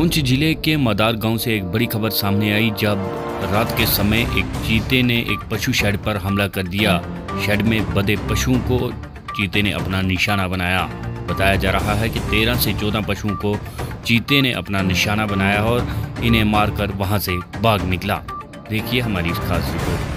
पुंछ जिले के मदार गांव से एक बड़ी खबर सामने आई, जब रात के समय एक चीते ने एक पशु शेड पर हमला कर दिया। शेड में बंधे पशुओं को चीते ने अपना निशाना बनाया। बताया जा रहा है कि 13 से 14 पशुओं को चीते ने अपना निशाना बनाया और इन्हें मारकर वहां से भाग निकला। देखिए हमारी इस खास रिपोर्ट।